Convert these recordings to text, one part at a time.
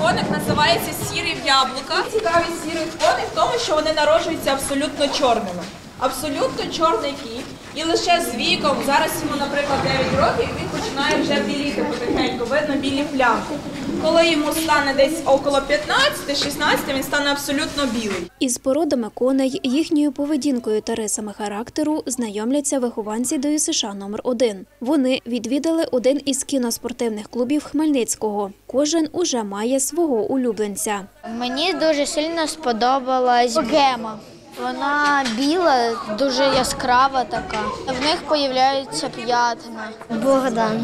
коник називається сірий в яблука. Цікавість сірих коник в тому, що вони народжуються абсолютно чорними. Абсолютно чорний кіт. І лише з віком, зараз йому, наприклад, 9 років, він починає вже біліти потихеньку, видно білі плямки. Коли йому стане десь около 15-16, він стане абсолютно білий. Із породами коней, їхньою поведінкою та рисами характеру знайомляться вихованці ДЮСШ номер 1. Вони відвідали один із кіноспортивних клубів Хмельницького. Кожен уже має свого улюбленця. Мені дуже сильно сподобалась Гема. Вона біла, дуже яскрава така. В них з'являються п'ятна. Богдан.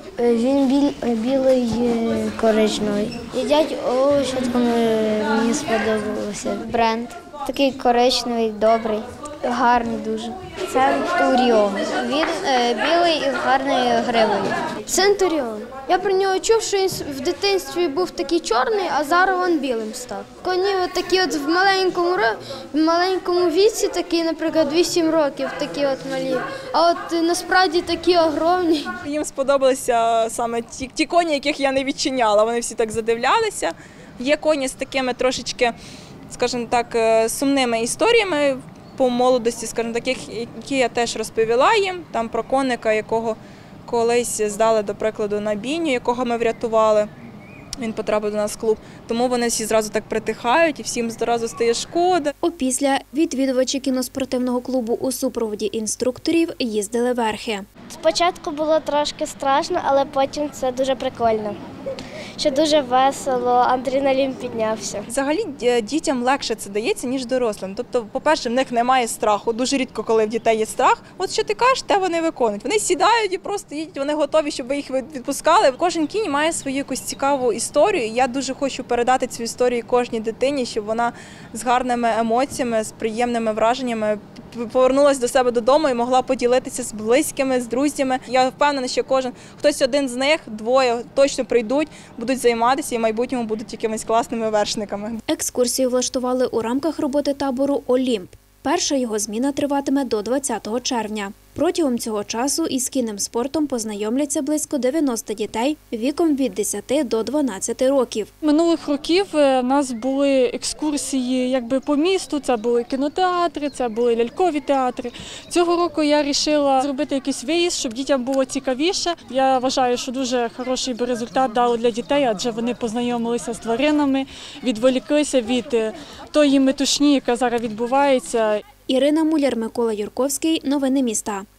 Він білий коричневий. Їдять овочі, мені сподобалося. Бренд. Такий коричневий, добрий, гарний дуже. Центуріон. Він білий із гарною гривою. Центуріон. Я про нього чув, що він в дитинстві був такий чорний, а зараз він білим став. Коні такі от в маленькому віці, такі, наприклад, 8 років, такі от малі. А от насправді такі огромні. Їм сподобалися саме ті коні, яких я не відчиняла. Вони всі так задивлялися. Є коні з такими трошечки, скажімо так, сумними історіями по молодості, скажімо так, які я теж розповіла їм. Там про коника, якого колись здали, до прикладу, на бійню, якого ми врятували. Він потрапив до нас в клуб. Тому вони всі зразу так притихають і всім зразу стає шкода. Опісля відвідувачі кіноспортивного клубу у супроводі інструкторів їздили верхи. Спочатку було трошки страшно, але потім це дуже прикольно. Що дуже весело, адреналін піднявся. Взагалі дітям легше це дається, ніж дорослим. Тобто, по-перше, в них немає страху. Дуже рідко, коли в дітей є страх. От що ти кажеш, те вони виконують. Вони сідають і просто їдуть, вони готові, щоб ви їх відпускали. Кожен кінь має свою якусь цікаву історію. Я дуже хочу передати цю історію кожній дитині, щоб вона з гарними емоціями, з приємними враженнями повернулася до себе додому і могла поділитися з близькими, з друзями. Я впевнена, що хтось один з них, двоє точно прийдуть, будуть займатися і в майбутньому будуть якимись класними вершниками. Екскурсію влаштували у рамках роботи табору «Олімп». Перша його зміна триватиме до 20 червня. Протягом цього часу із кінним спортом познайомляться близько 90 дітей віком від 10 до 12 років. Минулих років у нас були екскурсії по місту, це були кінотеатри, це були лялькові театри. Цього року я вирішила зробити якийсь виїзд, щоб дітям було цікавіше. Я вважаю, що дуже хороший би результат дало для дітей, адже вони познайомилися з тваринами, відволіклися від тої метушні, яка зараз відбувається. Ірина Муляр, Микола Юрковський. Новини міста.